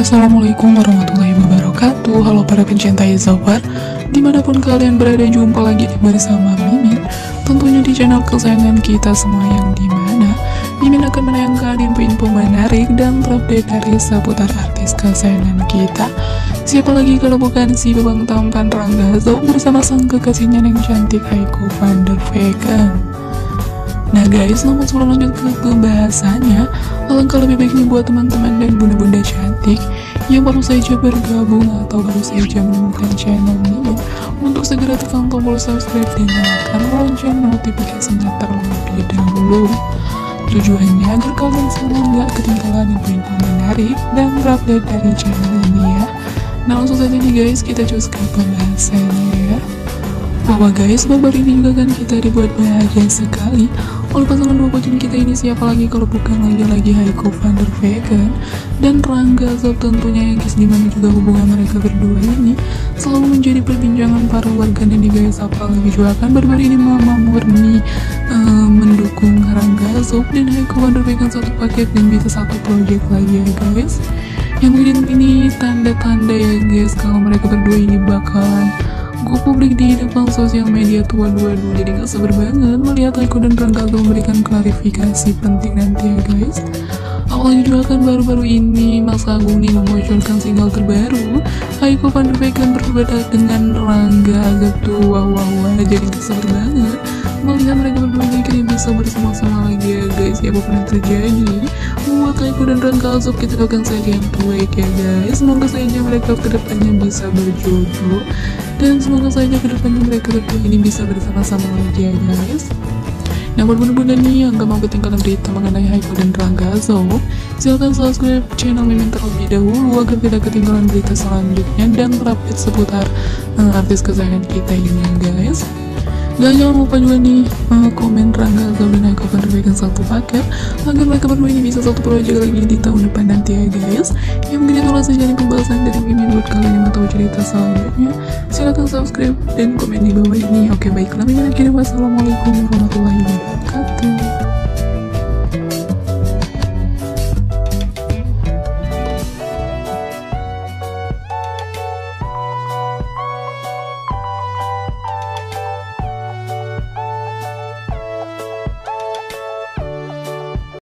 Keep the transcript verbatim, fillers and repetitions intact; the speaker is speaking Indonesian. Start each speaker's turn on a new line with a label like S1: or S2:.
S1: Assalamualaikum warahmatullahi wabarakatuh. Halo para pencinta Izobar, dimanapun kalian berada, jumpa lagi bersama Mimin, tentunya di channel kesayangan kita semua, yang dimana Mimin akan menayangkan info-info menarik dan terupdate dari seputar artis kesayangan kita. Siapa lagi kalau bukan si babang tampan Rangga Zob bersama sang kekasihnya yang cantik Aiko van der Vecken. Nah guys, namun sebelum lanjut ke pembahasannya, alangkah lebih baik nih buat teman-teman dan bunda-bunda cantik yang baru saja bergabung atau baru saja menemukan channel ini untuk segera tekan tombol subscribe dan nyalakan lonceng notifikasinya terlebih dahulu. Tujuannya agar kalian semua nggak ketinggalan info-info menarik dan terupdate dari channel ini ya. Nah langsung saja nih guys, kita cus ke pembahasannya ya. Bahwa guys, baru ini juga kan kita dibuat bahagia sekali oleh pasangan dua kucing kita ini, siapa lagi kalau bukan lagi-lagi Aiko van der Vecken dan Rangga Zob tentunya ya guys, dimana juga hubungan mereka berdua ini selalu menjadi perbincangan para warganet nih guys. Apalagi juga kan baru-baru ini Mama Murni uh, mendukung Rangga Zob dan Aiko van der Vecken satu paket dan bisa satu project lagi ya guys, yang mungkin ini tanda-tanda ya guys kalau mereka berdua ini bakalan gue publik di depan sosial media tuh. Waduh-waduh, jadi gak sabar banget melihat Aiko dan Rangga Zob memberikan klarifikasi penting nanti ya guys. Awalnya juga kan baru-baru ini Mas Agung nih memunculkan single terbaru Aiko van der Vecken berdua dengan Rangga Zob tuh. Wow wow wow, jadi gak sabar banget melihat mereka berdua ini akhirnya bisa bersama-sama lagi ya guys. Ya apapun yang terjadi buat Aiko dan Rangga Zob, kita doakan saja yang terbaik ya guys. Semoga saja mereka kedepannya bisa berjodoh dan semoga saja kedepannya mereka berdua ini bisa bersama-sama lagi ya guys. Nah buat bunda-bunda nih yang gak mau ketinggalan berita mengenai Aiko dan Rangga Zob, silahkan subscribe channel Mimin terlebih dahulu agar tidak ketinggalan berita selanjutnya dan terupdate seputar uh, artis kesayangan kita ini ya guys. Dan jangan lupa juga nih uh, komen Rangga Zob dan Aiko van der Vecken satu paket agar mereka berdua ini bisa satu proyek lagi di tahun depan nanti ya guys. Yang mungkin itulah saja nih pembahasan dari Mimin. Buat kalian yang mau tahu cerita selanjutnya, silahkan subscribe dan komen di bawah ini. Oke baiklah, Mimin akhirnya wassalamualaikum warahmatullahi wabarakatuh.